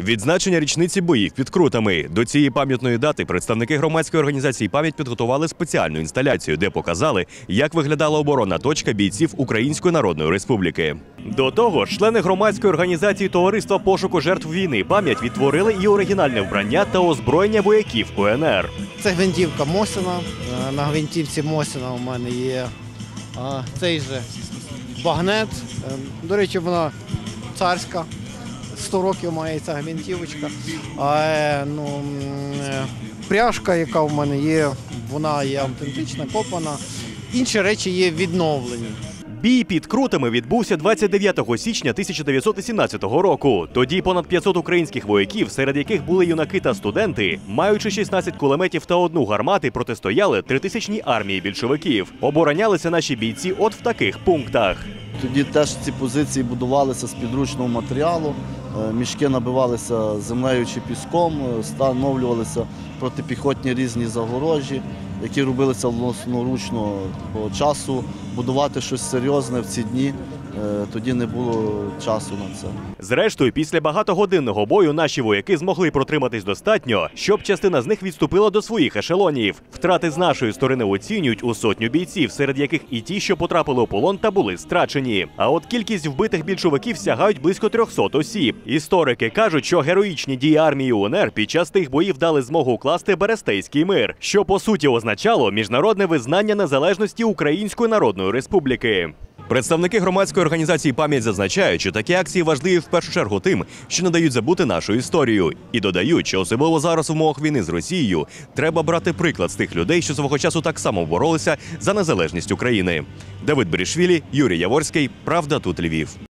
Відзначення річниці боїв під Крутами. До цієї пам'ятної дати представники громадської організації «Пам'ять» підготували спеціальну інсталяцію, де показали, як виглядала оборонна точка бійців Української Народної Республіки. До того ж, члени громадської організації «Товариства пошуку жертв війни «Пам'ять» відтворили і оригінальне вбрання та озброєння вояків УНР. Це гвинтівка Мосіна. На гвинтівці Мосіна у мене є цей же багнет. До речі, вона царська. 100 років має ця гвинтівочка. Пряжка, яка в мене є, вона є автентична, копана. Інші речі є відновлені. Бій під Крутами відбувся 29 січня 1918 року. Тоді понад 500 українських вояків, серед яких були юнаки та студенти, маючи 16 кулеметів та 1 гармати, протистояли 3000-ній армії більшовиків. Оборонялися наші бійці от в таких пунктах. Тоді теж ці позиції будувалися з підручного матеріалу, мішки набивалися землею чи піском, встановлювалися протипіхотні різні загорожі, які робилися власноручно по часу. Будувати щось серйозне в ці дні тоді не було часу на це. Зрештою, після багатогодинного бою наші вояки змогли протриматись достатньо, щоб частина з них відступила до своїх ешелонів. Втрати з нашої сторони оцінюють у 100 бійців, серед яких і ті, що потрапили у полон та були страчені. А от кількість вбитих більшовиків сягають близько 300 осіб. Історики кажуть, що героїчні дії армії УНР під час тих боїв дали змогу укласти Берестейський мир, що по суті означало міжнародне визнання незалежності Української Народної Республіки. Представники громадської організації «Пам'ять» зазначають, що такі акції важливі в першу чергу тим, що не дають забути нашу історію. І додають, що особливо зараз в умовах війни з Росією треба брати приклад з тих людей, що свого часу так само боролися за незалежність України. Давид Берішвілі, Юрій Яворський. Правда, тут Львів.